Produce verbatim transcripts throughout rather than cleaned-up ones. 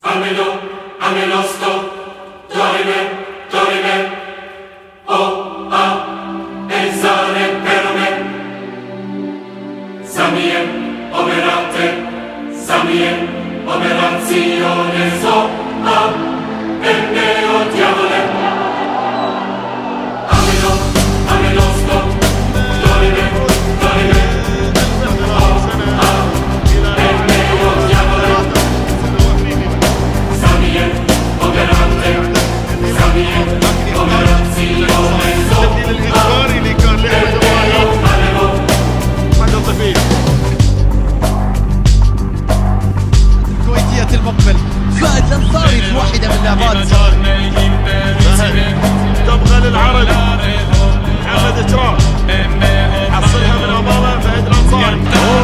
Amelo, amelo sto, dorime, dorime, oh, ah, esare per me. Samie, operate, samie, operazione so, ah, e neo diavole. Amelo, amelo sto, dorime, dorime, oh, ah, e neo diavole. Samie, operate, samie, operazione so, ah, e neo malevo. الكويتية المقبل فهد الانصاري في واحدة من اللعبات. تبغى للعرب محمد اجرام حصلها من امامه فهد الانصاري.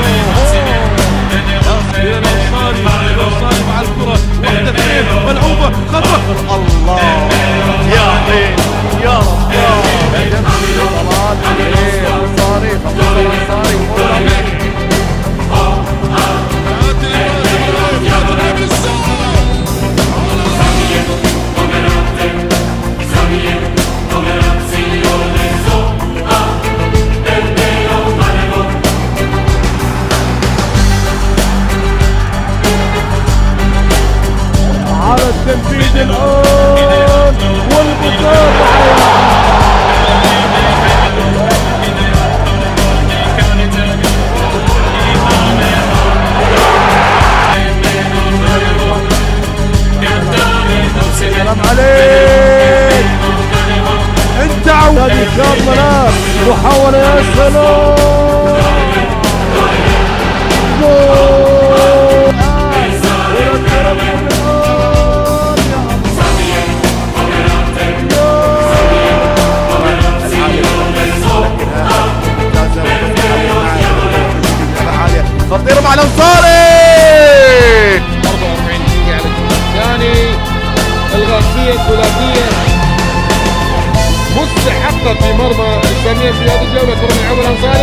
الانصاري مع الكرة واحدة اثنين ملعوبة خطأ. الله يا حين يا رب يا الانصاري الانصاري على التنفيذ الآن والمتابعة. سلام عليك انت عود هذه شاط منار محاولة يا سلام خطيرة مع الانصاري. أربعة وأربعين دقيقة على الجول الثاني. الغازية ثلاثية مستحقة في مرمى الإسلامية في هذه الجولة. كرة من عمر الأنصاري.